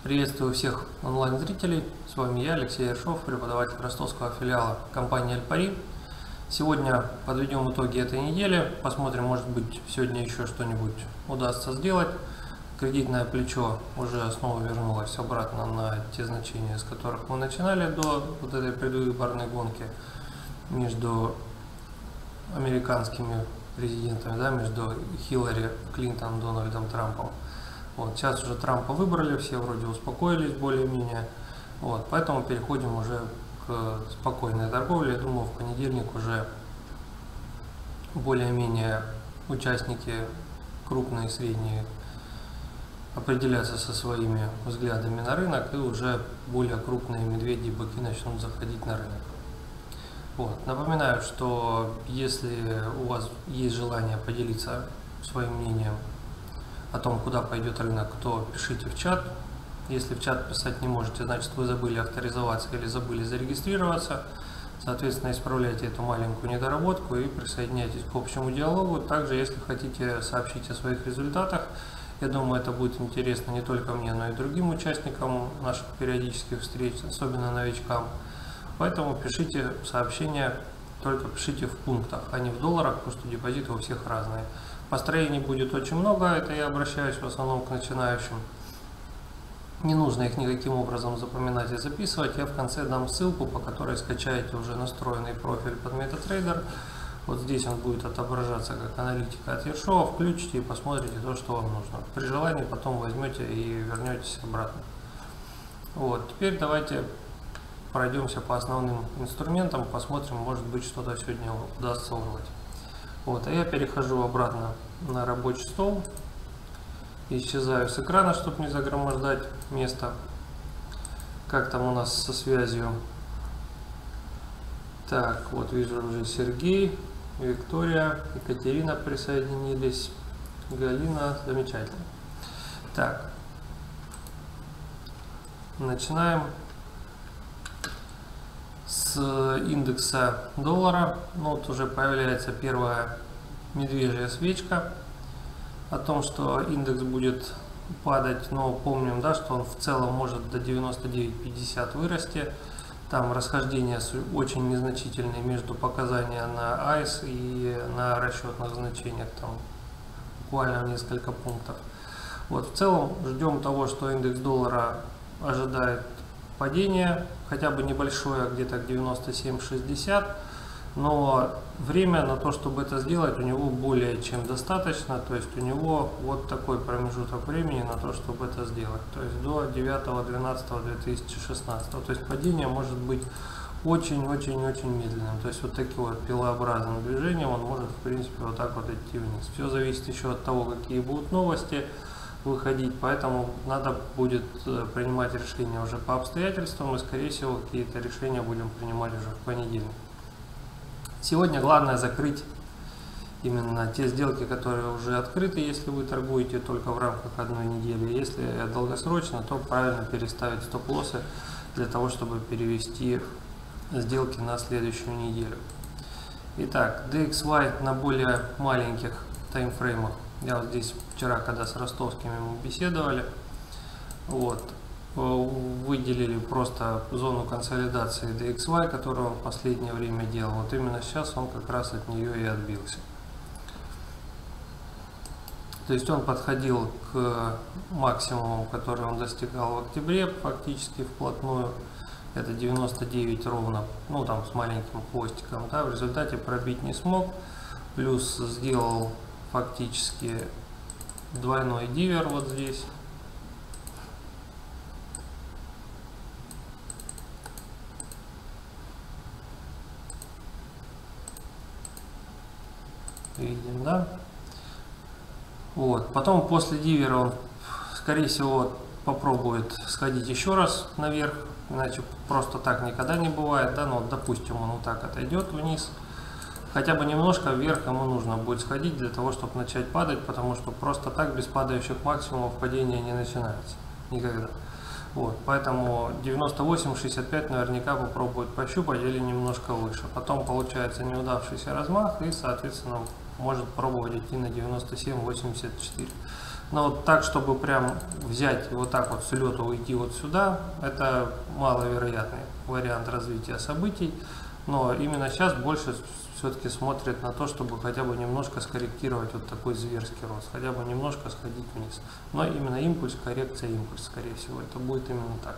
Приветствую всех онлайн-зрителей. С вами я, Алексей Ершов, преподаватель ростовского филиала компании Альпари. Сегодня подведем итоги этой недели. Посмотрим, может быть, сегодня еще что-нибудь удастся сделать. Кредитное плечо уже снова вернулось обратно на те значения, с которых мы начинали до вот этой предвыборной гонки между американскими президентами, между Хиллари Клинтон и Дональдом Трампом. Вот, сейчас уже Трампа выбрали, все вроде успокоились более-менее. Вот, поэтому переходим уже к спокойной торговле. Я думаю, в понедельник уже более-менее участники крупные и средние определятся со своими взглядами на рынок, и уже более крупные медведи и быки начнут заходить на рынок. Вот. Напоминаю, что если у вас есть желание поделиться своим мнением о том, куда пойдет рынок, то пишите в чат. Если в чат писать не можете, значит вы забыли авторизоваться или забыли зарегистрироваться. Соответственно, исправляйте эту маленькую недоработку и присоединяйтесь к общему диалогу. Также, если хотите сообщить о своих результатах, я думаю, это будет интересно не только мне, но и другим участникам наших периодических встреч, особенно новичкам. Поэтому пишите сообщения, только пишите в пунктах, а не в долларах, потому что депозиты у всех разные. Построений будет очень много, это я обращаюсь в основном к начинающим. Не нужно их никаким образом запоминать и записывать. Я в конце дам ссылку, по которой скачаете уже настроенный профиль под MetaTrader. Вот здесь он будет отображаться как аналитика от Ершова. Включите и посмотрите то, что вам нужно. При желании потом возьмете и вернетесь обратно. Вот, теперь давайте пройдемся по основным инструментам, посмотрим, может быть, что-то сегодня удастся урвать. Вот, а я перехожу обратно на рабочий стол, исчезаю с экрана, чтобы не загромождать место. Как там у нас со связью? Так, вот вижу уже Сергей, Виктория, Екатерина присоединились, Галина, замечательно. Так, начинаем с индекса доллара. Ну, вот уже появляется первая медвежья свечка о том, что индекс будет падать, но помним, да, что он в целом может до 99.50 вырасти. Там расхождения очень незначительные между показаниями на ICE и на расчетных значениях, там буквально несколько пунктов. Вот, в целом ждем того, что индекс доллара ожидает падение, хотя бы небольшое, где-то к 97.60, но время на то, чтобы это сделать, у него более чем достаточно, то есть у него вот такой промежуток времени на то, чтобы это сделать, то есть до 9.12.2016, то есть падение может быть очень-очень-очень медленным, то есть вот таким вот пилообразным движением он может в принципе вот так вот идти вниз. Все зависит еще от того, какие будут новости выходить, поэтому надо будет принимать решения уже по обстоятельствам, и скорее всего какие-то решения будем принимать уже в понедельник. Сегодня главное закрыть именно те сделки, которые уже открыты, если вы торгуете только в рамках одной недели. Если долгосрочно, то правильно переставить стоп-лоссы для того, чтобы перевести сделки на следующую неделю. Итак, DXY на более маленьких таймфреймах. Я вот здесь вчера, когда с ростовскими мы беседовали, вот, выделили просто зону консолидации DXY, которую он в последнее время делал. Вот именно сейчас он как раз от нее и отбился. То есть он подходил к максимуму, который он достигал в октябре, фактически вплотную. Это 99 ровно, ну там с маленьким хвостиком. Да, в результате пробить не смог. Плюс сделал фактически двойной дивер вот здесь. Видим, да? Вот. Потом после дивера он, скорее всего, попробует сходить еще раз наверх, иначе просто так никогда не бывает, да? Ну, вот, допустим, он вот так отойдет вниз. Хотя бы немножко вверх ему нужно будет сходить для того, чтобы начать падать, потому что просто так без падающих максимумов падение не начинается. Никогда. Вот, поэтому 98-65 наверняка попробует пощупать или немножко выше. Потом получается неудавшийся размах и, соответственно, может пробовать идти на 97-84. Но вот так, чтобы прям взять и вот так вот с лету уйти вот сюда, это маловероятный вариант развития событий. Но именно сейчас больше все-таки смотрят на то, чтобы хотя бы немножко скорректировать вот такой зверский рост, хотя бы немножко сходить вниз. Но именно импульс, коррекция, импульс, скорее всего, это будет именно так.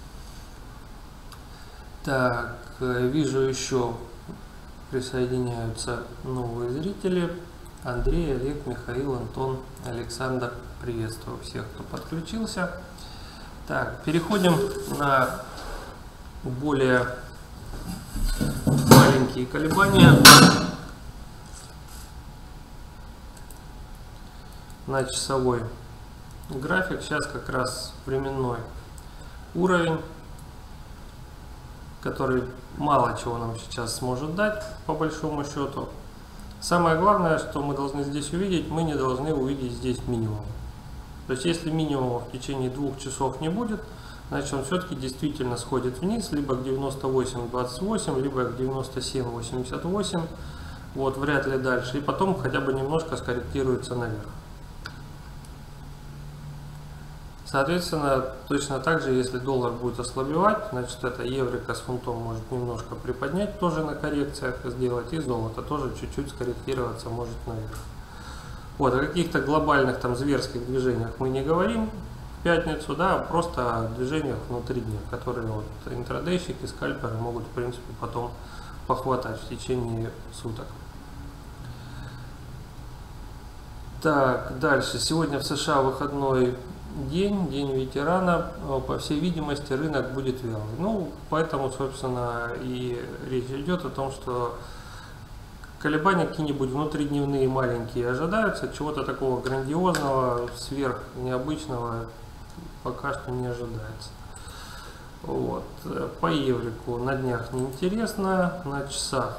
Так, вижу еще присоединяются новые зрители. Андрей, Олег, Михаил, Антон, Александр. Приветствую всех, кто подключился. Так, переходим на более маленькие колебания. На часовой график. Сейчас как раз временной уровень, который мало чего нам сейчас сможет дать, по большому счету. Самое главное, что мы должны здесь увидеть, мы не должны увидеть здесь минимум. То есть, если минимума в течение 2 часов не будет, значит он все-таки действительно сходит вниз, либо к 98.28, либо к 97.88, вот, вряд ли дальше, и потом хотя бы немножко скорректируется наверх. Соответственно, точно так же, если доллар будет ослабевать, значит это еврика с фунтом может немножко приподнять, тоже на коррекциях сделать, и золото тоже чуть-чуть скорректироваться может наверх. Вот, о каких-то глобальных там зверских движениях мы не говорим в пятницу, да, просто о движениях внутри дня, которые вот интрадейщики, скальперы могут в принципе потом похватать в течение суток. Так, дальше. Сегодня в США выходной день, день ветерана. По всей видимости, рынок будет вялый. Ну, поэтому, собственно, и речь идет о том, что колебания какие-нибудь внутридневные маленькие ожидаются. Чего-то такого грандиозного, сверх необычного пока что не ожидается. Вот. По еврику на днях неинтересно, на часах.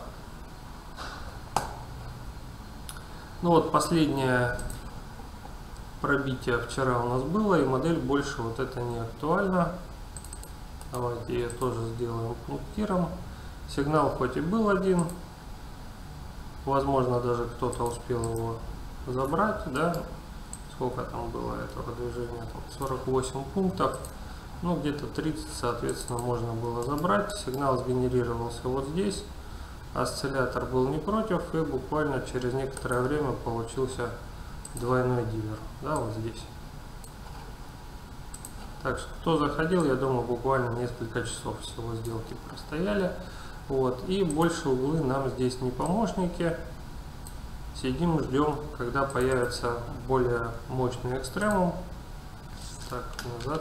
Ну вот последнее пробитие вчера у нас было, и модель больше вот это не актуальна. Давайте ее тоже сделаем пунктиром. Сигнал хоть и был один, возможно даже кто-то успел его забрать, да? Сколько там было этого движения? Там 48 пунктов, ну где-то 30, соответственно, можно было забрать. Сигнал сгенерировался вот здесь. Осциллятор был не против, и буквально через некоторое время получился двойной дилер, да, вот здесь. Так что кто заходил, я думаю, буквально несколько часов всего сделки простояли. Вот, и больше углы нам здесь не помощники. Сидим, ждем, когда появится более мощный экстремум. Так, назад.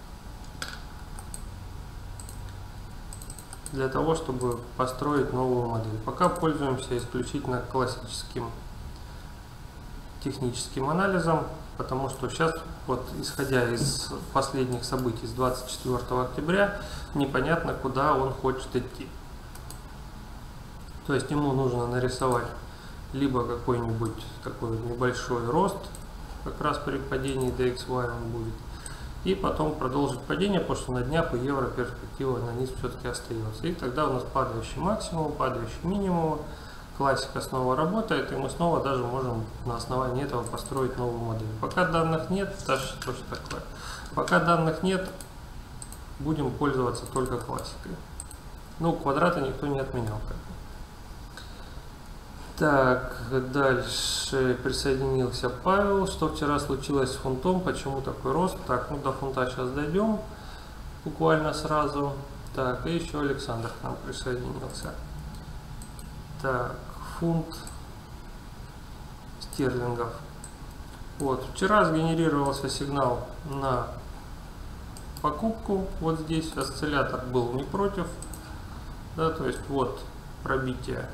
Для того, чтобы построить новую модель. Пока пользуемся исключительно классическим техническим анализом, потому что сейчас, вот исходя из последних событий с 24 октября, непонятно, куда он хочет идти. То есть ему нужно нарисовать либо какой-нибудь такой небольшой рост, как раз при падении DXY он будет, и потом продолжить падение, потому что на днях у евро перспектива на низ все-таки остается. И тогда у нас падающий максимум, падающий минимум, классика снова работает, и мы снова даже можем на основании этого построить новую модель. Пока данных нет, даже что такое. Пока данных нет, будем пользоваться только классикой. Ну, квадраты никто не отменял. Так, дальше присоединился Павел. Что вчера случилось с фунтом? Почему такой рост? Так, ну до фунта сейчас дойдем. Буквально сразу. Так, и еще Александр к нам присоединился. Так, фунт стерлингов. Вот, вчера сгенерировался сигнал на покупку. Вот здесь осциллятор был не против. Да, то есть вот пробитие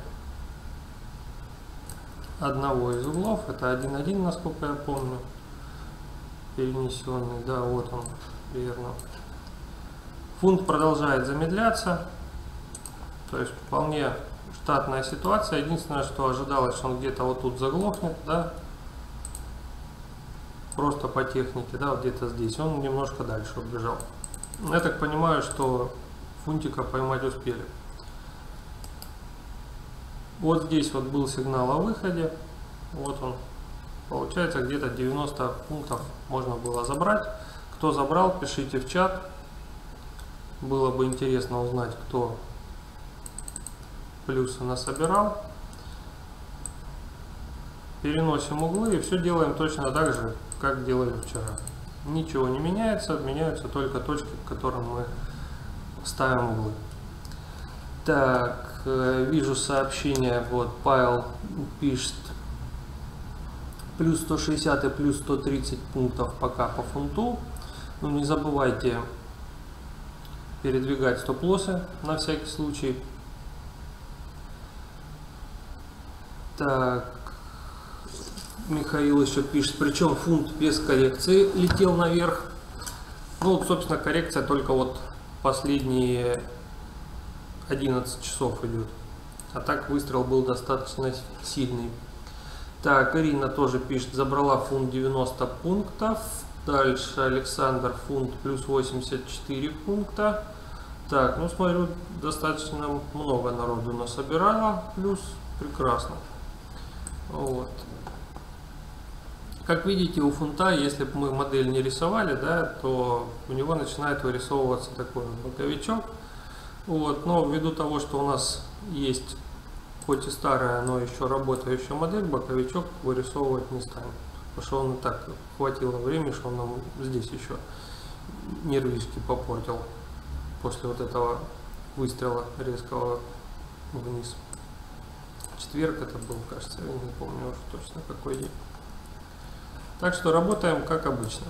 одного из углов, это 1.1, насколько я помню, перенесенный, да, вот он, верно. Фунт продолжает замедляться, то есть вполне штатная ситуация. Единственное, что ожидалось, что он где-то вот тут заглохнет, да, просто по технике, да, вот где-то здесь, он немножко дальше убежал. Я так понимаю, что фунтика поймать успели. Вот здесь вот был сигнал о выходе, вот он, Получается, где-то 90 пунктов можно было забрать. Кто забрал, пишите в чат. Было бы интересно узнать, кто плюсы насобирал. Переносим углы и все делаем точно так же, как делали вчера. Ничего не меняется, меняются только точки, к которым мы ставим углы. Так, вижу сообщение, вот Павел пишет, плюс 160 и плюс 130 пунктов пока по фунту. Ну, не забывайте передвигать стоп-лоссы на всякий случай. Так, Михаил еще пишет, причем фунт без коррекции летел наверх. Ну, собственно, коррекция только вот последние 11 часов идет. А так выстрел был достаточно сильный. Так, Ирина тоже пишет, забрала фунт 90 пунктов. Дальше Александр, фунт плюс 84 пункта. Так, ну смотрю, достаточно много народу насобирало. Плюс прекрасно. Вот. Как видите, у фунта, если бы мы модель не рисовали, да, то у него начинает вырисовываться такой боковичок. Вот. Но ввиду того, что у нас есть хоть и старая, но еще работающая модель, боковичок вырисовывать не станем. Потому что он и так хватило времени, что он нам здесь еще нервишки попортил после вот этого выстрела резкого вниз. Четверг это был, кажется, я не помню уже точно какой день. Так что работаем как обычно.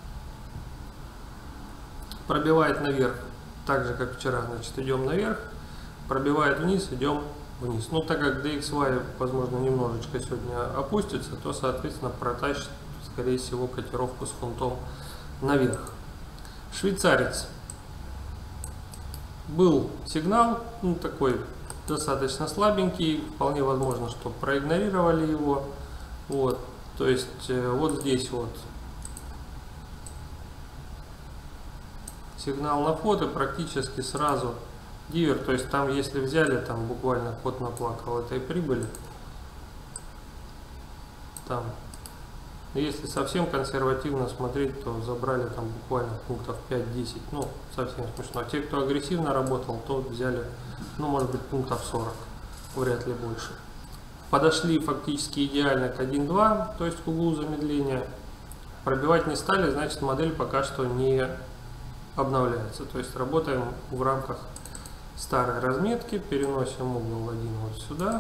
Пробивает наверх, так же как вчера, значит, идем наверх. Пробивает вниз, идем вниз. Ну, так как DXY, возможно, немножечко сегодня опустится, то, соответственно, протащит, скорее всего, котировку с фунтом наверх. Швейцарец. Был сигнал, ну, такой достаточно слабенький, вполне возможно, что проигнорировали его. Вот, то есть, вот здесь вот сигнал на вход и практически сразу дивер, то есть там, если взяли, там буквально кот наплакал этой прибыли. Там, если совсем консервативно смотреть, то забрали там буквально пунктов 5-10, ну, совсем смешно. Те, кто агрессивно работал, то взяли, ну, может быть, пунктов 40, вряд ли больше. Подошли фактически идеально к 1.2, то есть к углу замедления. Пробивать не стали, значит, модель пока что не обновляется. То есть работаем в рамках старой разметки, переносим угол 1 вот сюда.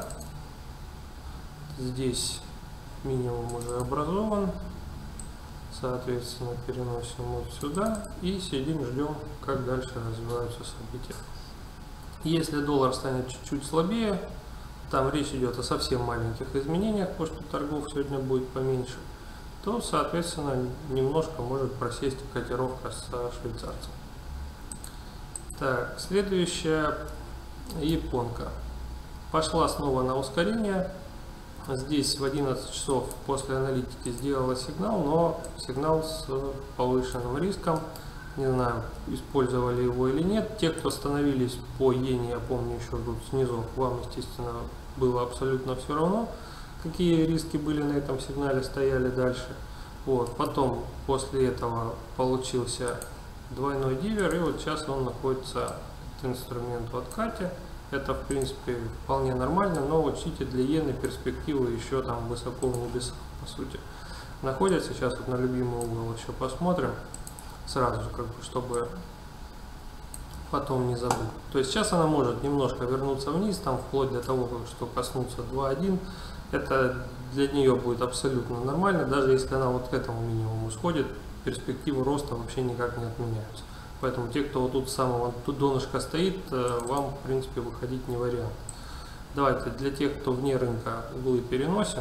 Здесь минимум уже образован, соответственно, переносим вот сюда и сидим, ждем, как дальше развиваются события. Если доллар станет чуть-чуть слабее, там речь идет о совсем маленьких изменениях, потому что торгов сегодня будет поменьше, то, соответственно, немножко может просесть котировка с швейцарцем. Так, следующая японка. Пошла снова на ускорение. Здесь в 11 часов после аналитики сделала сигнал, но сигнал с повышенным риском. Не знаю, использовали его или нет. Те, кто остановились по иене, я помню еще тут снизу, вам, естественно, было абсолютно все равно, какие риски были на этом сигнале, стояли дальше. Вот. Потом, после этого, получился двойной дивер, и вот сейчас он находится, этот инструмент в откате. Это, в принципе, вполне нормально, но учтите, для иены перспективы еще там высоко в небесах, по сути, находятся. Сейчас вот на любимый угол еще посмотрим, сразу же, как бы, чтобы потом не забыть. То есть сейчас она может немножко вернуться вниз, там вплоть до того, что коснуться 2.1. Это для нее будет абсолютно нормально, даже если она вот к этому минимуму сходит, перспективы роста вообще никак не отменяются. Поэтому те, кто вот тут с самого тут донышка стоит, вам, в принципе, выходить не вариант. Давайте для тех, кто вне рынка, углы переносим.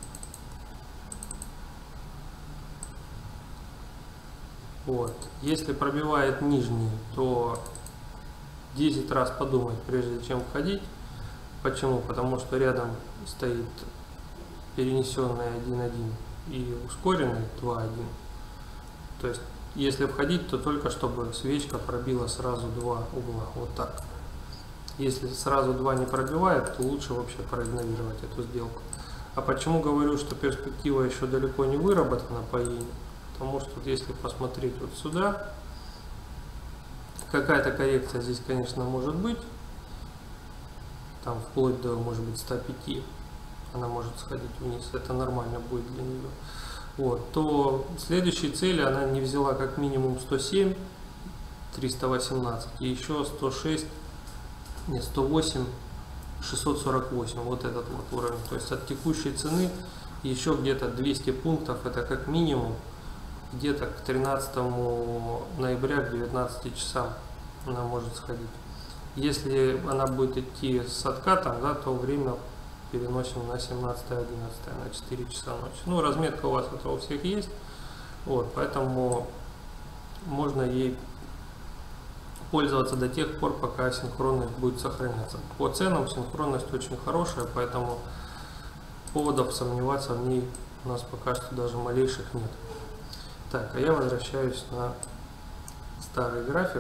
Вот. Если пробивает нижний, то 10 раз подумать, прежде чем входить. Почему? Потому что рядом стоит перенесенный 1.1 и ускоренный 2.1. То есть, если входить, то только чтобы свечка пробила сразу два угла. Вот так. Если сразу два не пробивает, то лучше вообще проигнорировать эту сделку. А почему говорю, что перспектива еще далеко не выработана по иене? Потому что если посмотреть вот сюда, какая-то коррекция здесь, конечно, может быть. Там вплоть до, может быть, 105. Она может сходить вниз. Это нормально будет для нее. Вот. То следующей цели она не взяла как минимум 107, 318 и еще 106, нет, 108, 648. Вот этот вот уровень. То есть от текущей цены еще где-то 200 пунктов. Это как минимум. Где-то к 13 ноября, к 19 часам она может сходить. Если она будет идти с откатом, да, то время переносим на 17-11, на 4 часа ночи. Ну, разметка у вас это у всех есть. Вот, поэтому можно ей пользоваться до тех пор, пока синхронность будет сохраняться. По ценам синхронность очень хорошая, поэтому поводов сомневаться в ней у нас пока что даже малейших нет. Так, а я возвращаюсь на старый график.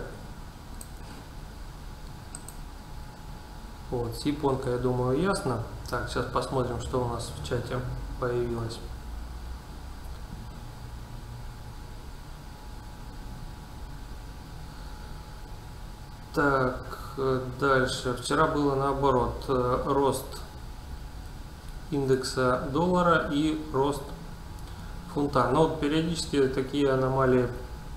Вот, с японкой, я думаю, ясно. Так, сейчас посмотрим, что у нас в чате появилось. Так, дальше. Вчера было наоборот. Рост индекса доллара и рост фунта. Но вот периодически такие аномалии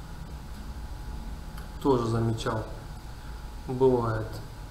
тоже замечал. Бывает.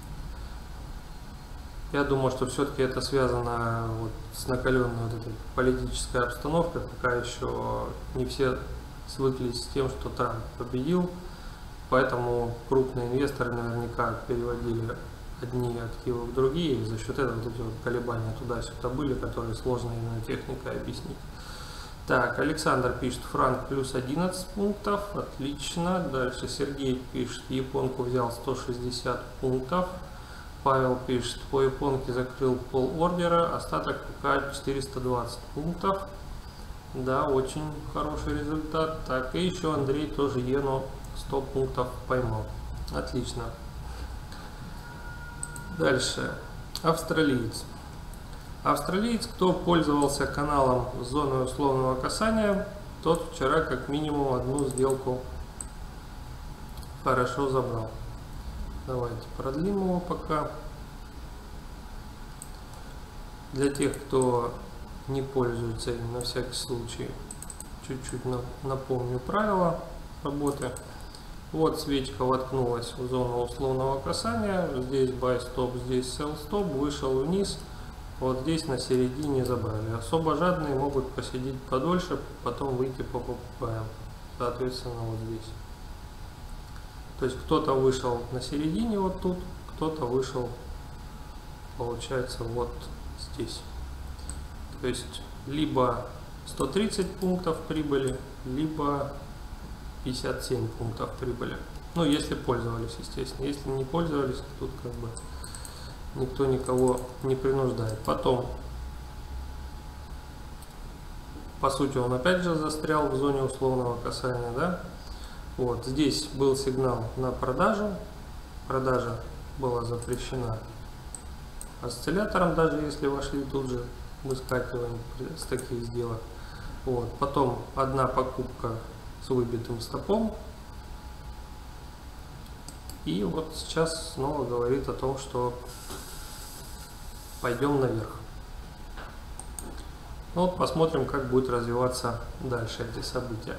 Я думаю, что все-таки это связано вот с накаленной вот этой политической обстановкой. Пока еще не все свыклись с тем, что Трамп победил. Поэтому крупные инвесторы наверняка переводили одни активы в другие. И за счет этого вот эти вот колебания туда-сюда были, которые сложно именно техникой объяснить. Так, Александр пишет, франк плюс 11 пунктов. Отлично. Дальше Сергей пишет, японку взял 160 пунктов. Павел пишет, по японке закрыл пол ордера, остаток пока 420 пунктов. Да, очень хороший результат. Так, и еще Андрей тоже иену 100 пунктов поймал. Отлично. Дальше. Австралиец. Австралиец, кто пользовался каналом с зоной условного касания, тот вчера как минимум одну сделку хорошо забрал. Давайте продлим его пока. Для тех, кто не пользуется им, на всякий случай, чуть-чуть напомню правила работы. Вот свечка воткнулась в зону условного касания. Здесь buy stop, здесь sell stop. Вышел вниз. Вот здесь на середине забрали. Особо жадные могут посидеть подольше, потом выйти по покупаем. Соответственно, вот здесь. То есть кто-то вышел на середине вот тут, кто-то вышел, получается, вот здесь. То есть либо 130 пунктов прибыли, либо 57 пунктов прибыли. Ну, если пользовались, естественно. Если не пользовались, то тут как бы никто никого не принуждает. Потом, по сути, он опять же застрял в зоне условного касания, да? Вот здесь был сигнал на продажу. Продажа была запрещена осциллятором, даже если вошли тут же, выскакиваем с таких сделок. Вот. Потом одна покупка с выбитым стопом. И вот сейчас снова говорит о том, что пойдем наверх. Ну, вот посмотрим, как будет развиваться дальше эти события.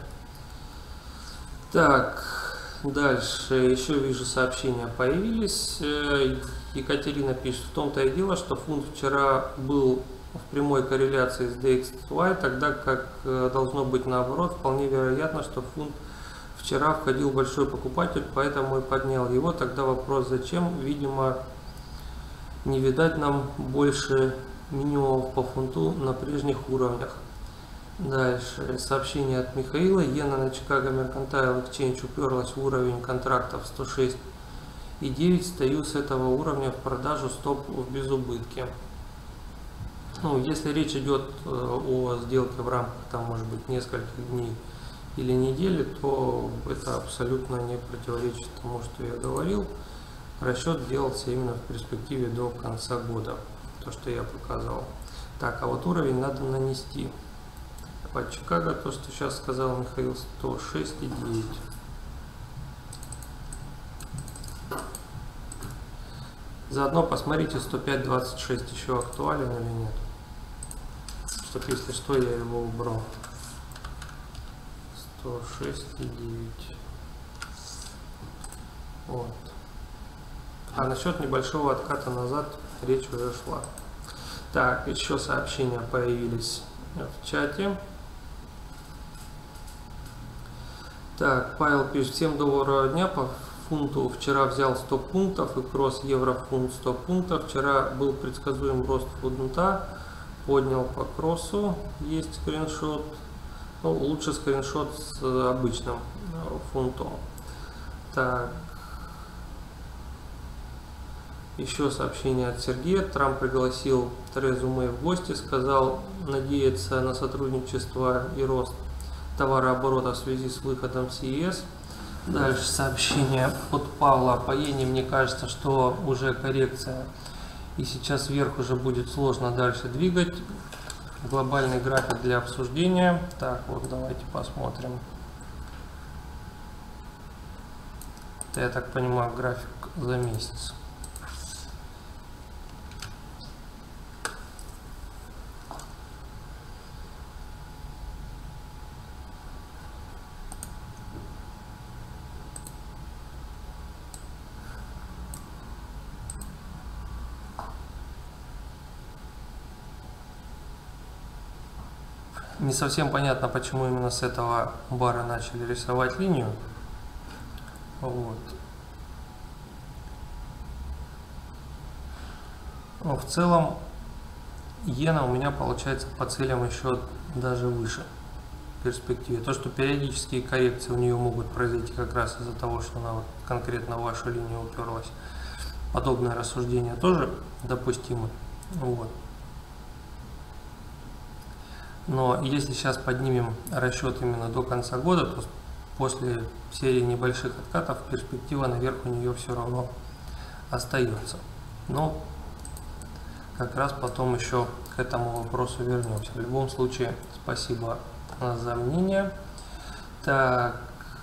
Так, дальше еще вижу сообщения появились. Екатерина пишет, в том-то и дело, что фунт вчера был в прямой корреляции с DXY, тогда как должно быть наоборот. Вполне вероятно, что фунт вчера входил большой покупатель, поэтому и поднял его. Тогда вопрос, зачем? Видимо, не видать нам больше минимумов по фунту на прежних уровнях. Дальше сообщение от Михаила. Иена на Chicago Mercantile Exchange уперлась в уровень контрактов 106,9. Стою с этого уровня в продажу, стоп в безубытке. Ну, если речь идет о сделке в рамках, там, может быть, нескольких дней или недели, то это абсолютно не противоречит тому, что я говорил. Расчет делался именно в перспективе до конца года, то, что я показывал. Так, а вот уровень надо нанести. По Чикаго, то, что сейчас сказал Михаил, 106,9. Заодно посмотрите, 105.26 еще актуален или нет. Чтоб, если что, я его убрал. 106,9. Вот. А насчет небольшого отката назад речь уже шла. Так, еще сообщения появились в чате. Так, Павел пишет, 7 долларов дня по фунту. Вчера взял 100 пунктов и кросс евро-фунт 100 пунктов. Вчера был предсказуем рост фунта. Поднял по кроссу. Есть скриншот. Ну, лучше скриншот с обычным фунтом. Так. Еще сообщение от Сергея. Трамп пригласил Терезу Мэй в гости. Сказал надеяться на сотрудничество и рост товарооборота в связи с выходом с ЕС. Дальше сообщение от Павла. По иене мне кажется, что уже коррекция. И сейчас вверх уже будет сложно дальше двигать. Глобальный график для обсуждения. Так, вот давайте посмотрим. Это, я так понимаю, график за месяц. Не совсем понятно, почему именно с этого бара начали рисовать линию. Вот. Но в целом иена у меня получается по целям еще даже выше в перспективе. То, что периодические коррекции у нее могут произойти как раз из-за того, что она вот конкретно в вашу линию уперлась. Подобное рассуждение тоже допустимо. Вот. Но если сейчас поднимем расчет именно до конца года, то после серии небольших откатов перспектива наверх у нее все равно остается. Но как раз потом еще к этому вопросу вернемся. В любом случае, спасибо за мнение. Так.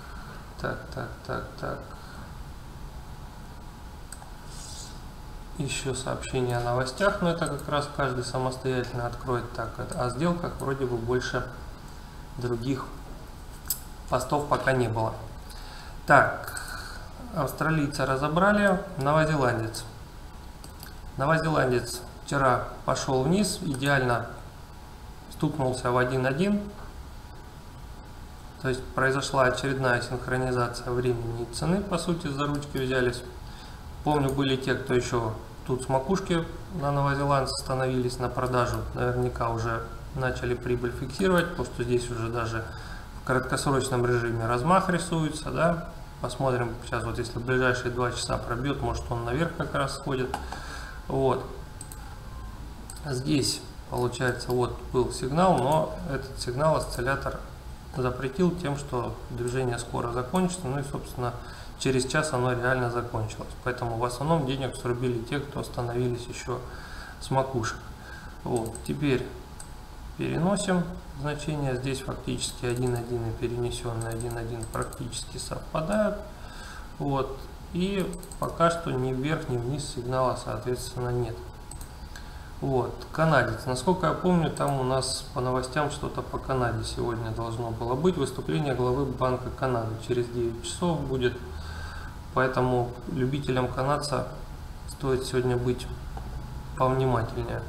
Еще сообщение о новостях, но это как раз каждый самостоятельно откроет. Так, о сделках вроде бы больше других постов пока не было. Так, австралийца разобрали, новозеландец. Новозеландец вчера пошел вниз, идеально стукнулся в 1.1. То есть произошла очередная синхронизация времени и цены, по сути, за ручки взялись. Помню, были те, кто еще тут с макушки на новозеландце становились на продажу, наверняка уже начали прибыль фиксировать, потому что здесь уже даже в краткосрочном режиме размах рисуется, да. Посмотрим сейчас, вот если в ближайшие 2 часа пробьет, может он наверх как раз сходит. Вот. Здесь, получается, вот был сигнал, но этот сигнал осциллятор запретил тем, что движение скоро закончится, ну и, собственно, через час оно реально закончилось. Поэтому в основном денег срубили те, кто остановились еще с макушек. Вот. Теперь переносим значение. Здесь фактически 1.1 и перенесенный 1.1 практически совпадают. Вот. И пока что ни вверх, ни вниз сигнала, соответственно, нет. Вот. Канадец. Насколько я помню, там у нас по новостям что-то по Канаде сегодня должно было быть. Выступление главы Банка Канады через 9 часов будет. Поэтому любителям канадца стоит сегодня быть повнимательнее.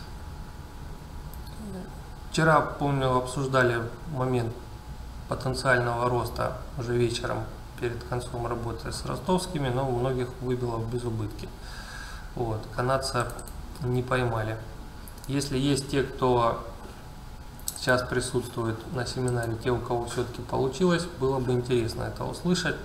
Вчера, помню, обсуждали момент потенциального роста уже вечером перед концом работы с ростовскими, но у многих выбило в безубытки. Вот, канадца не поймали. Если есть те, кто сейчас присутствует на семинаре, те, у кого все-таки получилось, было бы интересно это услышать.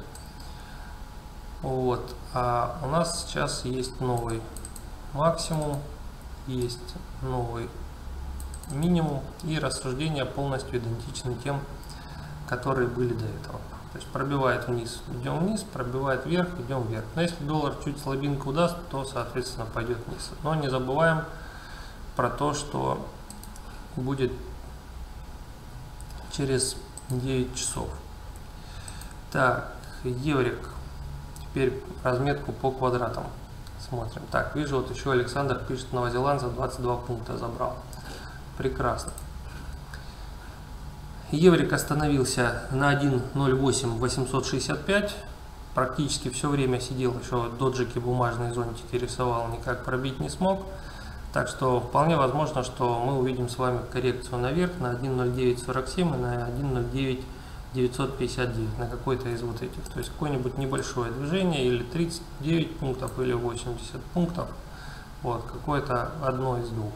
Вот. А у нас сейчас есть новый максимум, есть новый минимум, и рассуждения полностью идентичны тем, которые были до этого. То есть пробивает вниз, идем вниз, пробивает вверх, идем вверх. Но если доллар чуть слабинку даст, то, соответственно, пойдет вниз. Но не забываем про то, что будет через 9 часов. Так, Еврик. Теперь разметку по квадратам смотрим. Так, вижу, вот еще Александр пишет, новозеландцев 22 пункта забрал. Прекрасно. Еврик остановился на 1.08.865. Практически все время сидел, еще доджики, бумажные зонтики рисовал, никак пробить не смог. Так что вполне возможно, что мы увидим с вами коррекцию наверх на 1.0947 и на 1.09.959, на какой-то из вот этих. То есть какое-нибудь небольшое движение, или 39 пунктов, или 80 пунктов. Вот, какое-то одно из двух.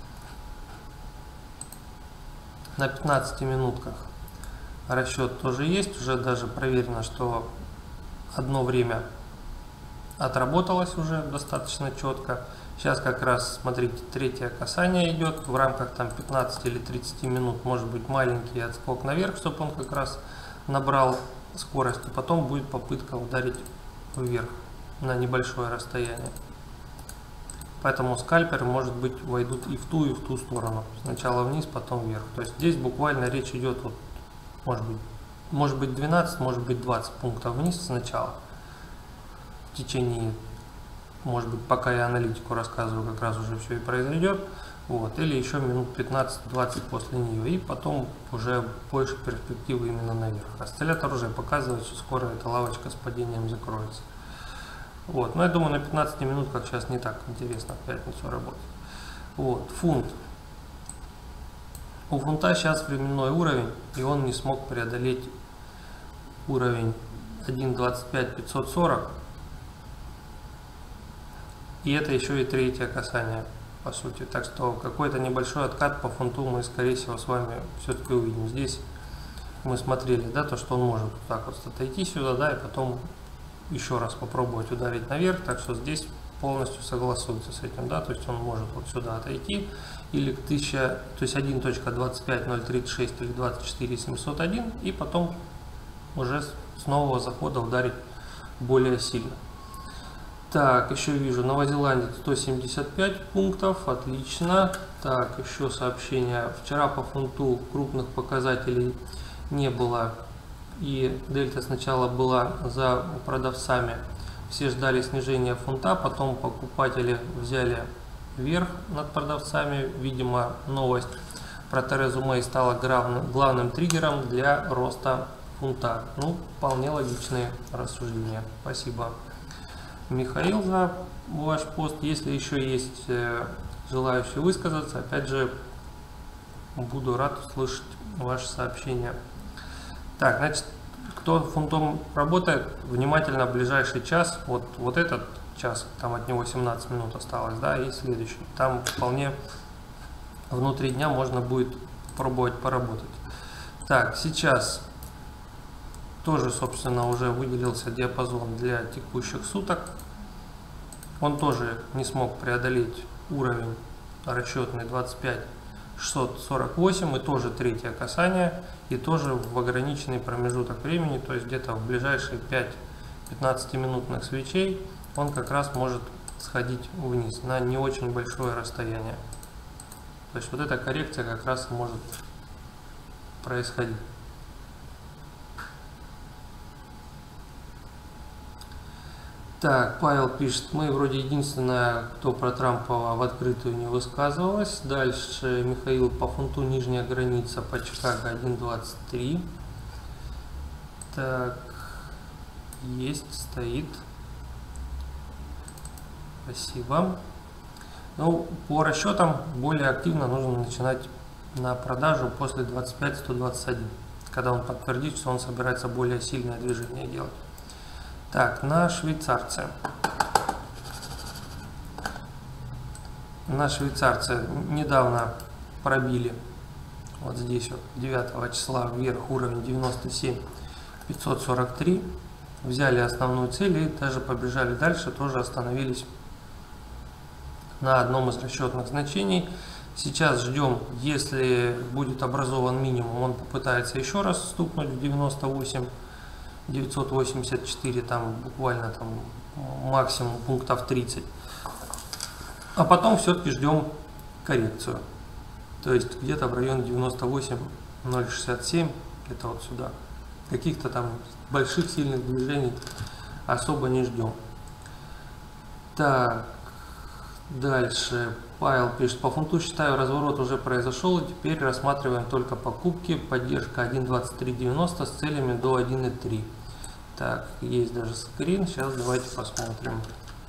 На 15 минутках расчет тоже есть, уже даже проверено, что одно время отработалось уже достаточно четко. Сейчас как раз, смотрите, третье касание идет, в рамках там 15 или 30 минут может быть маленький отскок наверх, чтобы он как раз набрал скорость, и потом будет попытка ударить вверх на небольшое расстояние. Поэтому скальперы, может быть, войдут и в ту сторону. Сначала вниз, потом вверх. То есть здесь буквально речь идет, вот, может быть 12, может быть 20 пунктов вниз сначала. В течение, может быть, пока я аналитику рассказываю, как раз уже все и произойдет. Вот. Или еще минут 15-20 после нее. И потом уже больше перспективы именно наверх. Осциллятор уже показывает, что скоро эта лавочка с падением закроется. Вот. Но я думаю, на 15 минутках сейчас не так интересно в пятницу работать. Вот. Фунт. У фунта сейчас временной уровень, и он не смог преодолеть уровень 1.25.540. И это еще и третье касание, по сути. Так что какой-то небольшой откат по фунту мы, скорее всего, с вами все-таки увидим. Здесь мы смотрели, да, то, что он может вот так вот отойти сюда, да, и потом еще раз попробовать ударить наверх. Так что здесь полностью согласуется с этим, да, то есть он может вот сюда отойти или к 1000, то есть 1.25036 или 24701, и потом уже с нового захода ударить более сильно. Так, еще вижу, новозеландец 175 пунктов, отлично. Так, еще сообщение. Вчера по фунту крупных показателей не было, и дельта сначала была за продавцами. Все ждали снижения фунта, потом покупатели взяли вверх над продавцами. Видимо, новость про Терезу Мэй стала главным триггером для роста фунта. Ну, вполне логичные рассуждения. Спасибо, Михаил, за ваш пост. Если еще есть желающие высказаться, опять же, буду рад услышать ваше сообщение. Так, значит, кто фунтом работает, внимательно в ближайший час, вот этот час, там от него 17 минут осталось, да, и следующий. Там вполне внутри дня можно будет пробовать поработать. Так, сейчас тоже, собственно, уже выделился диапазон для текущих суток. Он тоже не смог преодолеть уровень расчетный 25.648, и тоже третье касание, и тоже в ограниченный промежуток времени, то есть где-то в ближайшие 5 15-минутных свечей он как раз может сходить вниз на не очень большое расстояние. То есть вот эта коррекция как раз может происходить. Так, Павел пишет, мы вроде единственная, кто про Трампа в открытую не высказывалась. Дальше Михаил, по фунту нижняя граница по Чикаго 1.23. Так, есть, стоит. Спасибо. Ну, по расчетам более активно нужно начинать на продажу после 25-121, когда он подтвердит, что он собирается более сильное движение делать. Так, на швейцарце. На швейцарце недавно пробили вот здесь вот 9 числа вверх уровень 97.543. Взяли основную цель и даже побежали дальше, тоже остановились на одном из расчетных значений. Сейчас ждем, если будет образован минимум, он попытается еще раз стукнуть в 98.984, там буквально там максимум пунктов 30. А потом все-таки ждем коррекцию. То есть где-то в районе 98,067, это вот сюда. Каких-то там больших сильных движений особо не ждем. Так, дальше Павел пишет: по фунту считаю, разворот уже произошел, и теперь рассматриваем только покупки. Поддержка 1.2390 с целями до 1.3. Так, есть даже скрин, сейчас давайте посмотрим.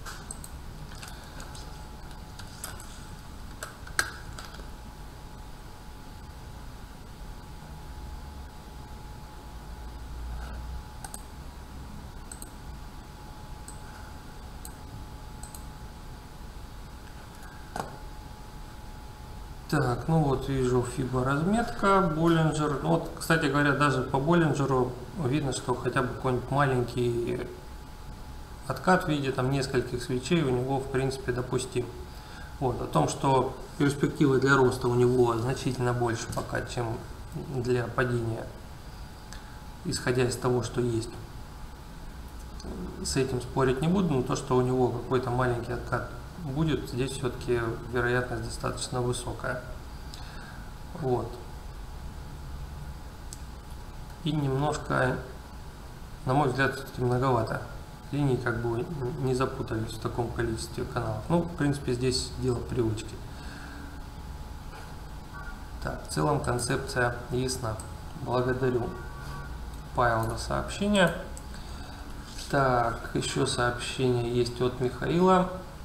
Так, ну вот вижу FIBA разметка, Боллинджер. Вот, кстати говоря, даже по Боллинджеру видно, что хотя бы какой-нибудь маленький откат в виде там нескольких свечей у него в принципе допустим. Вот, о том, что перспективы для роста у него значительно больше пока, чем для падения, исходя из того, что есть. С этим спорить не буду, но то, что у него какой-то маленький откат будет, здесь все-таки вероятность достаточно высокая. Вот. И немножко, на мой взгляд, все-таки многовато. Линии как бы не запутались в таком количестве каналов. Ну, в принципе, здесь дело привычки. Так, в целом концепция ясна. Благодарю Павел за сообщение. Так, еще сообщение есть от Михаила.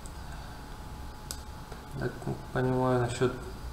Так, понимаю, насчет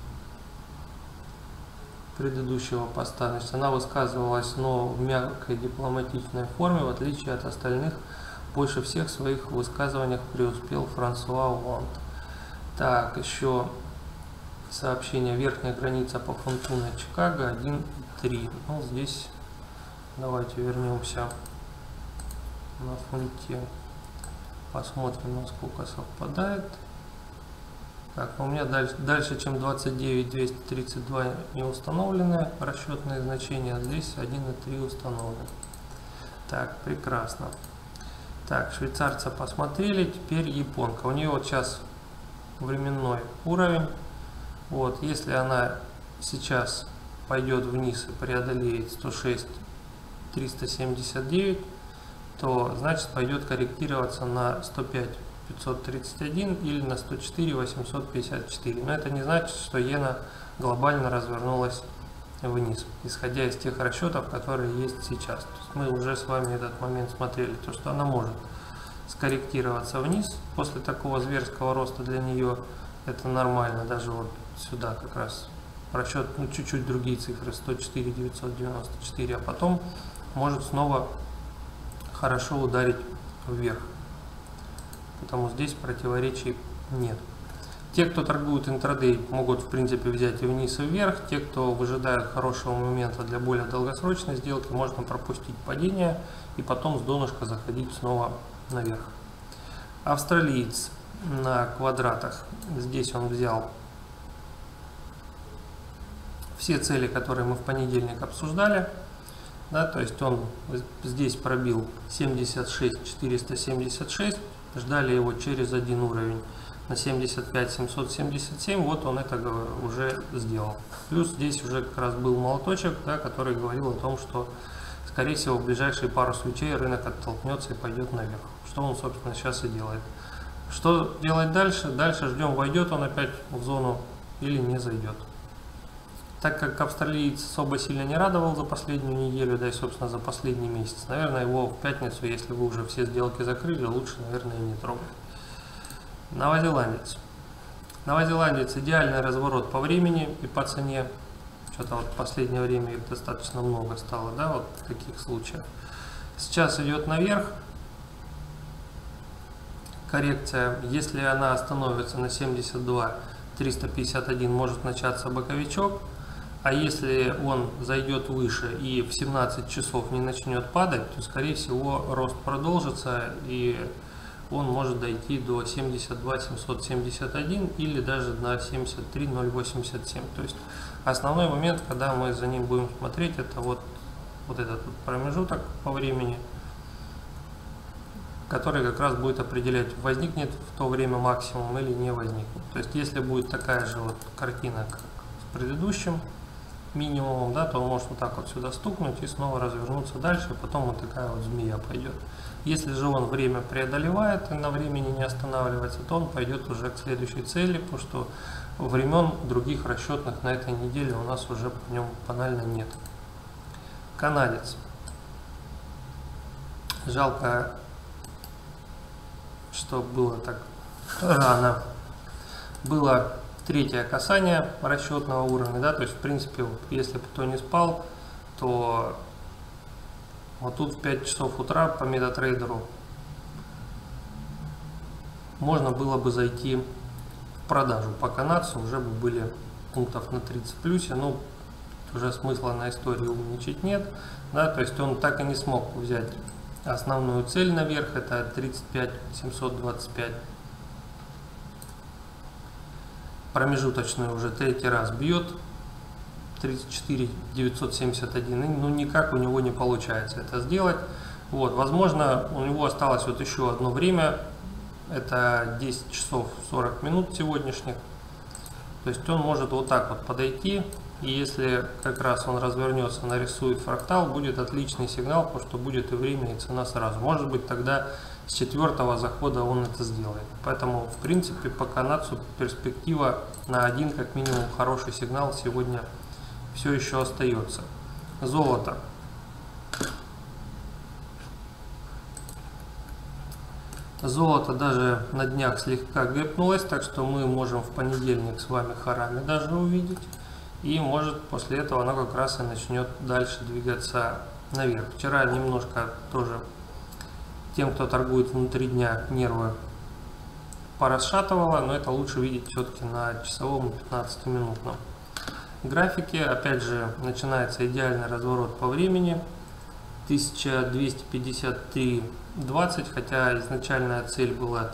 предыдущего поста. Значит, она высказывалась, но в мягкой дипломатичной форме, в отличие от остальных. Больше всех в своих высказываниях преуспел Франсуа Олланд. Так, еще сообщение: верхняя граница по фунту на Чикаго 1.3. Ну, здесь давайте вернемся на фунте, посмотрим, насколько совпадает. Так, у меня дальше чем 29,232 не установлены расчетные значения, а здесь 1.3 установлен. Так, прекрасно. Так, швейцарца посмотрели, теперь японка. У нее вот сейчас временной уровень. Вот, если она сейчас пойдет вниз и преодолеет 106,379, то значит пойдет корректироваться на 105,531 или на 104,854. Но это не значит, что иена глобально развернулась вниз, исходя из тех расчетов, которые есть сейчас. То есть мы уже с вами этот момент смотрели, то что она может скорректироваться вниз после такого зверского роста. Для нее это нормально. Даже вот сюда как раз расчет, ну, чуть-чуть другие цифры, 104,994, а потом может снова хорошо ударить вверх, потому здесь противоречий нет. Те, кто торгует интрадей, могут в принципе взять и вниз, и вверх. Те, кто выжидает хорошего момента для более долгосрочной сделки, можно пропустить падение и потом с донышка заходить снова наверх. Австралиец на квадратах. Здесь он взял все цели, которые мы в понедельник обсуждали. Да, то есть он здесь пробил 76,476, ждали его через один уровень на 75,777, вот он это уже сделал. Плюс здесь уже как раз был молоточек, да, который говорил о том, что скорее всего в ближайшие пару свечей рынок оттолкнется и пойдет наверх. Что он, собственно, сейчас и делает. Что делать дальше? Дальше ждем, войдет он опять в зону или не зайдет. Так как австралиец особо сильно не радовал за последнюю неделю, да и, собственно, за последний месяц, наверное, его в пятницу, если вы уже все сделки закрыли, лучше, наверное, и не трогать. Новозеландец. Новозеландец — идеальный разворот по времени и по цене. Что-то вот в последнее время их достаточно много стало, да, вот таких случаев. Сейчас идет наверх. Коррекция, если она остановится на 72,351, может начаться боковичок. А если он зайдет выше и в 17 часов не начнет падать, то, скорее всего, рост продолжится и он может дойти до 72,771 или даже на 73,087. То есть основной момент, когда мы за ним будем смотреть, это вот этот промежуток по времени, который как раз будет определять, возникнет в то время максимум или не возникнет. То есть если будет такая же вот картина, как в предыдущим минимумом, да, то он может вот так вот сюда стукнуть и снова развернуться дальше, и потом вот такая вот змея пойдет. Если же он время преодолевает и на времени не останавливается, то он пойдет уже к следующей цели, потому что времен других расчетных на этой неделе у нас уже по нем банально нет. Канадец. Жалко, что было так рано. Было третье касание расчетного уровня, да, то есть в принципе, если бы кто не спал, то вот тут в 5 часов утра по MetaTrader можно было бы зайти в продажу по канадцу, уже бы были пунктов на 30 в плюсе, ну уже смысла на истории умничать нет, да, то есть он так и не смог взять основную цель наверх, это 35 725. Промежуточную уже третий раз бьет 34 971, ну никак у него не получается это сделать. Вот, возможно, у него осталось вот еще одно время, это 10 часов 40 минут сегодняшних. То есть он может вот так вот подойти, и если как раз он развернется, нарисует фрактал, будет отличный сигнал, потому что будет и время, и цена сразу. Может быть, тогда с 4-го захода он это сделает. Поэтому, в принципе, по канадцу перспектива на один, как минимум, хороший сигнал сегодня все еще остается. Золото. Золото даже на днях слегка гэпнулось, так что мы можем в понедельник с вами харами даже увидеть. И может после этого оно как раз и начнет дальше двигаться наверх. Вчера немножко тоже тем, кто торгует внутри дня, нервы порасшатывало, но это лучше видеть все-таки на часовом 15-минутном графике. Опять же, начинается идеальный разворот по времени. 1253.20, хотя изначальная цель была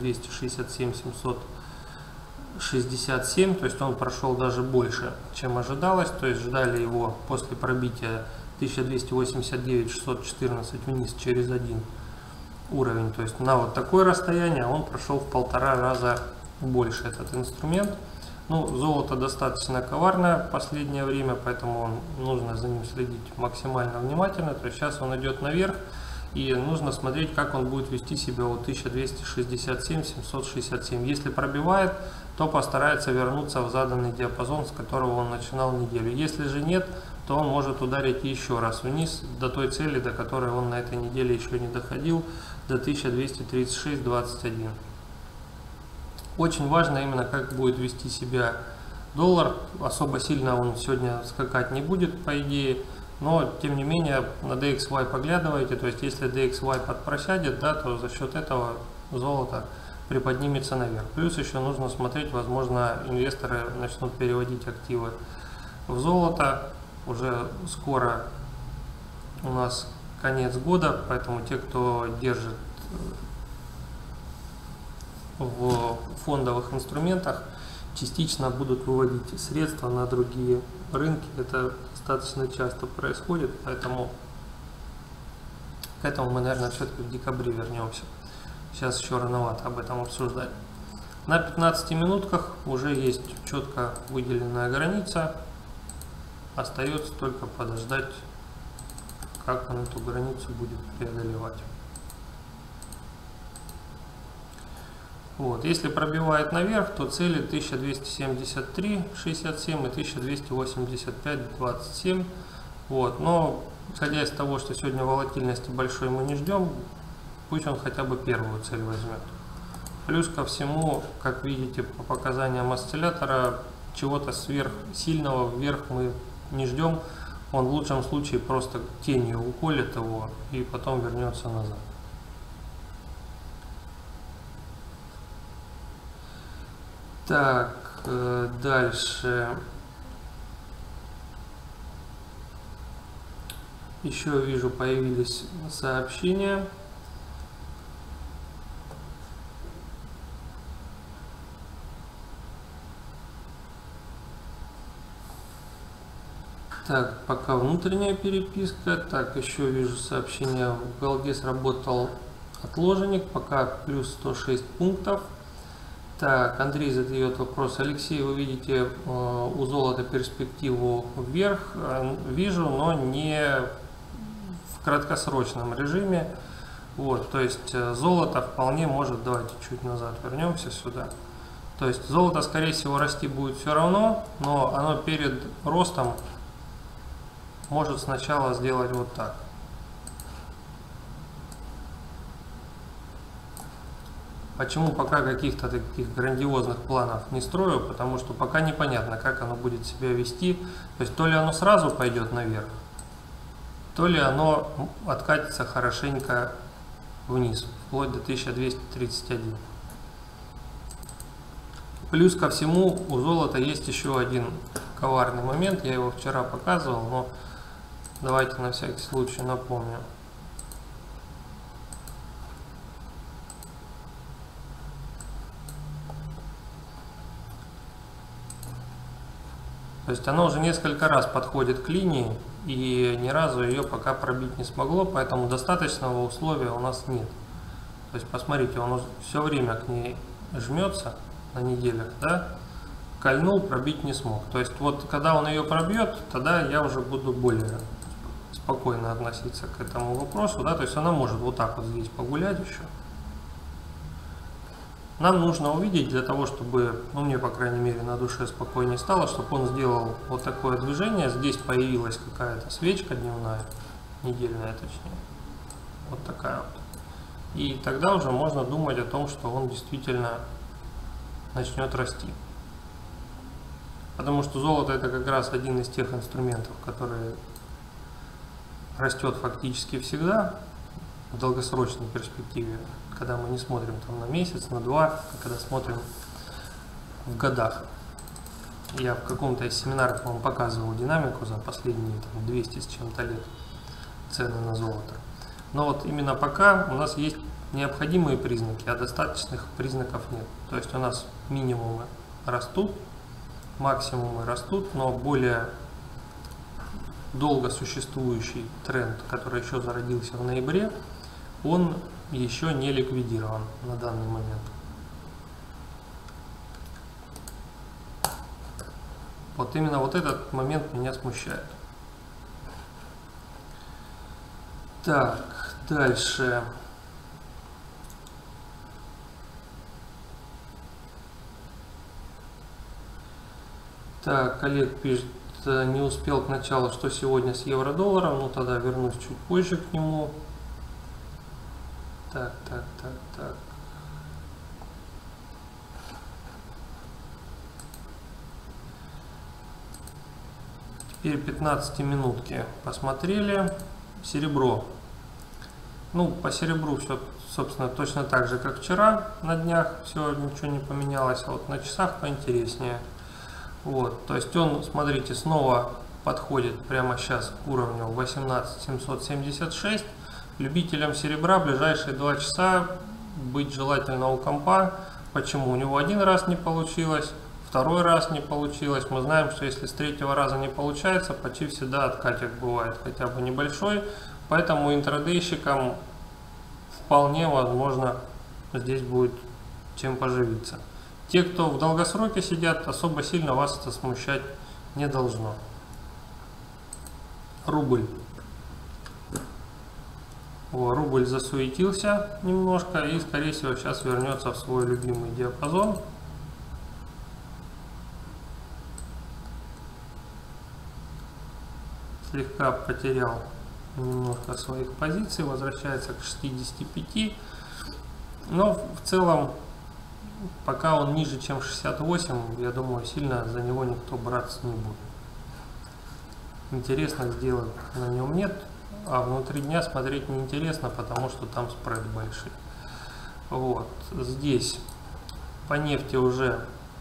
1267.767, то есть он прошел даже больше, чем ожидалось, то есть ждали его после пробития 1289.614 вниз через один уровень, то есть на вот такое расстояние он прошел в 1,5 раза больше этот инструмент. Ну, золото достаточно коварное в последнее время, поэтому нужно за ним следить максимально внимательно. То есть сейчас он идет наверх, и нужно смотреть, как он будет вести себя у 1267-767. Если пробивает, то постарается вернуться в заданный диапазон, с которого он начинал неделю. Если же нет, то он может ударить еще раз вниз до той цели, до которой он на этой неделе еще не доходил, до 1236.21. Очень важно именно, как будет вести себя доллар. Особо сильно он сегодня скакать не будет, по идее. Но, тем не менее, на DXY поглядывайте. То есть, если DXY подпросядет, да, то за счет этого золото приподнимется наверх. Плюс еще нужно смотреть, возможно, инвесторы начнут переводить активы в золото. Уже скоро у нас конец года, поэтому те, кто держит в фондовых инструментах, частично будут выводить средства на другие рынки. Это достаточно часто происходит, поэтому к этому мы, наверное, все-таки в декабре вернемся. Сейчас еще рановато об этом обсуждать. На 15 минутках уже есть четко выделенная граница. Остается только подождать, как он эту границу будет преодолевать. Вот. Если пробивает наверх, то цели 1273.67 и 1285.27. Вот. Но исходя из того, что сегодня волатильности большой мы не ждем, пусть он хотя бы первую цель возьмет. Плюс ко всему, как видите по показаниям осциллятора, чего-то сверхсильного вверх мы не ждем. Он в лучшем случае просто тенью уколет его и потом вернется назад. Так, дальше. Еще вижу, появились сообщения. Так, пока внутренняя переписка. Так, еще вижу сообщение. В голде сработал отложенник, пока плюс 106 пунктов. Так, Андрей задает вопрос. Алексей, вы видите у золота перспективу вверх? Вижу, но не в краткосрочном режиме. Вот, то есть золото вполне может, давайте чуть назад вернемся сюда. То есть золото, скорее всего, расти будет все равно, но оно перед ростом может сначала сделать вот так. Почему пока каких-то таких грандиозных планов не строю? Потому что пока непонятно, как оно будет себя вести. То есть то ли оно сразу пойдет наверх, то ли оно откатится хорошенько вниз, вплоть до 1231. Плюс ко всему у золота есть еще один коварный момент. Я его вчера показывал, но давайте на всякий случай напомню. То есть оно уже несколько раз подходит к линии и ни разу ее пока пробить не смогло, поэтому достаточного условия у нас нет. То есть посмотрите, он все время к ней жмется на неделях, да? Кольнул, пробить не смог. То есть вот когда он ее пробьет, тогда я уже буду более спокойно относиться к этому вопросу, да? То есть она может вот так вот здесь погулять еще. Нам нужно увидеть для того, чтобы, ну мне по крайней мере на душе спокойнее стало, чтобы он сделал вот такое движение. Здесь появилась какая-то свечка дневная, недельная точнее, вот такая вот. И тогда уже можно думать о том, что он действительно начнет расти. Потому что золото это как раз один из тех инструментов, который растет фактически всегда в долгосрочной перспективе, когда мы не смотрим там на месяц, на два, а когда смотрим в годах. Я в каком-то из семинаров вам показывал динамику за последние там, 200 с чем-то лет цены на золото. Но вот именно пока у нас есть необходимые признаки, а достаточных признаков нет. То есть у нас минимумы растут, максимумы растут, но более долго существующий тренд, который еще зародился в ноябре, он еще не ликвидирован на данный момент. Вот именно вот этот момент меня смущает. Так, дальше. Так, Олег пишет, не успел к началу, что сегодня с евро-долларом, ну тогда вернусь чуть позже к нему. Так. Теперь 15 минутки посмотрели. Серебро. Ну, по серебру все, собственно, точно так же, как вчера на днях. Все, ничего не поменялось. А вот на часах поинтереснее. Вот, то есть он, смотрите, снова подходит прямо сейчас к уровню 18776. Любителям серебра ближайшие 2 часа быть желательно у компа. Почему? У него один раз не получилось, второй раз не получилось. Мы знаем, что если с третьего раза не получается, почти всегда откатик бывает хотя бы небольшой. Поэтому интрадейщикам вполне возможно здесь будет чем поживиться. Те, кто в долгосроке сидят, особо сильно вас это смущать не должно. Рубль. Рубль засуетился немножко и, скорее всего, сейчас вернется в свой любимый диапазон. Слегка потерял немножко своих позиций, возвращается к 65. Но в целом, пока он ниже, чем 68, я думаю, сильно за него никто браться не будет. Интересных сделок на нем нет. А внутри дня смотреть неинтересно, потому что там спред большой. Вот здесь по нефти уже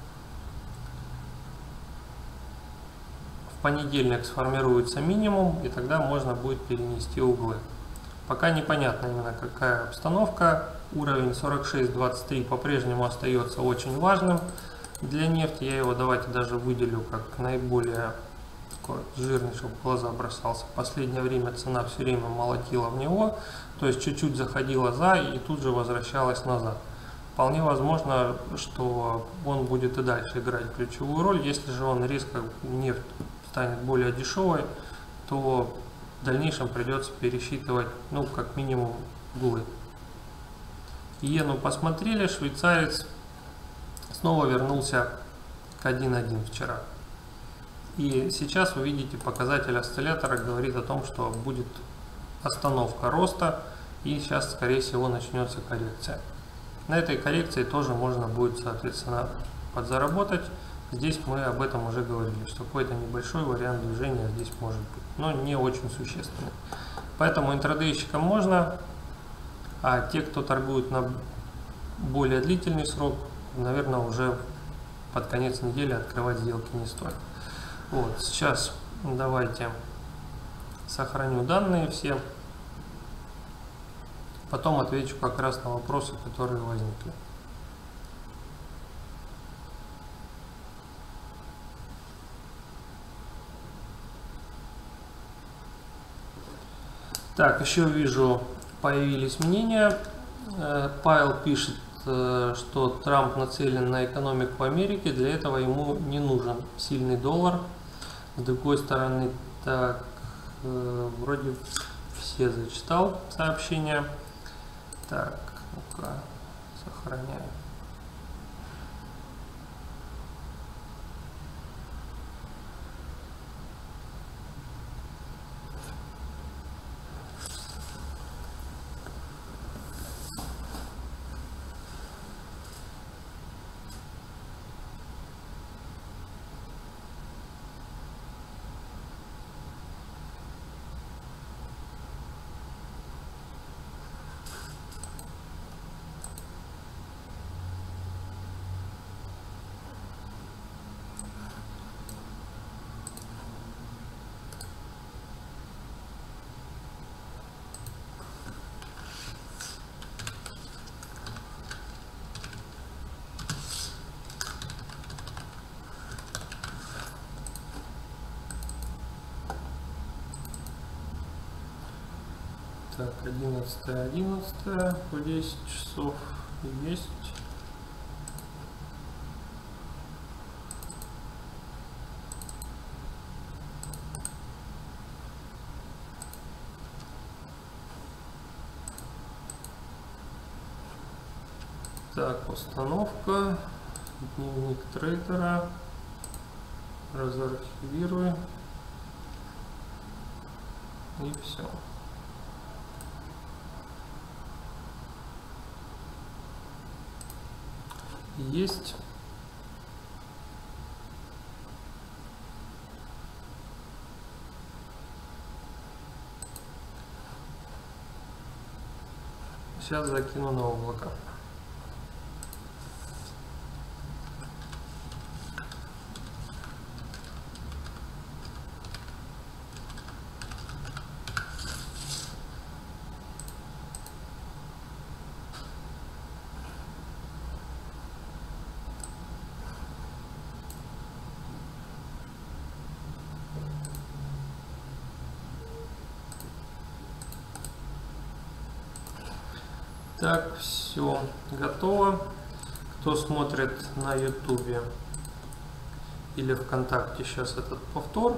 в понедельник сформируется минимум, и тогда можно будет перенести углы. Пока непонятно именно какая обстановка. Уровень 46.23 по-прежнему остается очень важным для нефти. Я его давайте даже выделю как наиболее жирный, чтобы в глаза бросался. В последнее время цена все время молотила в него, то есть чуть-чуть заходила за и тут же возвращалась назад. вполне возможно, что он будет и дальше играть ключевую роль. Если же он резко, нефть станет более дешевой, то в дальнейшем придется пересчитывать, ну, как минимум, углы. Иену посмотрели, швейцарец снова вернулся к 1.1 вчера. И сейчас вы видите, показатель осциллятора говорит о том, что будет остановка роста, и сейчас, скорее всего, начнется коррекция. На этой коррекции тоже можно будет, соответственно, подзаработать. Здесь мы об этом уже говорили, что какой-то небольшой вариант движения здесь может быть, но не очень существенный. Поэтому интрадейщикам можно, а те, кто торгует на более длительный срок, наверное, уже под конец недели открывать сделки не стоит. Вот, сейчас давайте сохраню данные все, потом отвечу как раз на вопросы, которые возникли. Так, еще вижу, появились мнения. Павел пишет, что Трамп нацелен на экономику Америки, для этого ему не нужен сильный доллар. С другой стороны, так, вроде все зачитал сообщения. Так, ну-ка, сохраняю. Так, 11 в 10 часов есть. Так, установка, дневник трейдера, разархивирую и все. Есть. Сейчас закину на облако. Так, все готово. Кто смотрит на YouTube или ВКонтакте сейчас этот повтор,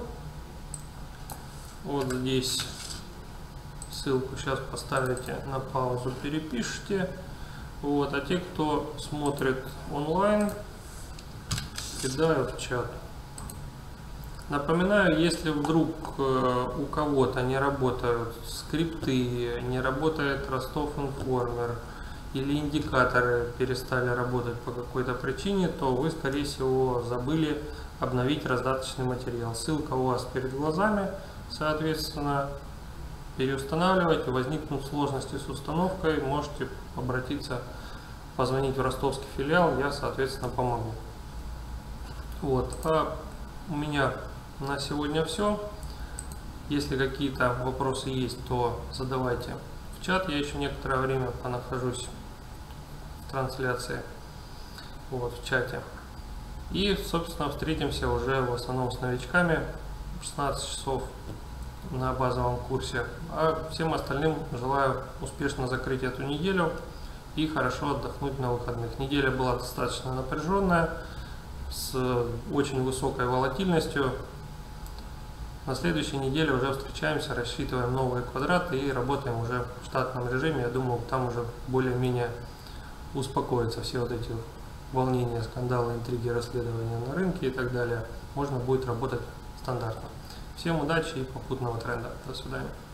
вот здесь ссылку сейчас поставите на паузу, перепишите. Вот, а те, кто смотрит онлайн, кидаю в чат. Напоминаю, если вдруг у кого-то не работают скрипты, не работает Ростов Информер или индикаторы перестали работать по какой-то причине, то вы, скорее всего, забыли обновить раздаточный материал. Ссылка у вас перед глазами, соответственно, переустанавливайте. Возникнут сложности с установкой, можете обратиться, позвонить в ростовский филиал, я, соответственно, помогу. Вот, а у меня на сегодня все. Если какие-то вопросы есть, то задавайте в чат. Я еще некоторое время понахожусь в трансляции, вот, в чате. И, собственно, встретимся уже в основном с новичками в 16 часов на базовом курсе. А всем остальным желаю успешно закрыть эту неделю и хорошо отдохнуть на выходных. Неделя была достаточно напряженная, с очень высокой волатильностью. На следующей неделе уже встречаемся, рассчитываем новые квадраты и работаем уже в штатном режиме. Я думаю, там уже более-менее успокоятся все вот эти волнения, скандалы, интриги, расследования на рынке и так далее. Можно будет работать стандартно. Всем удачи и попутного тренда. До свидания.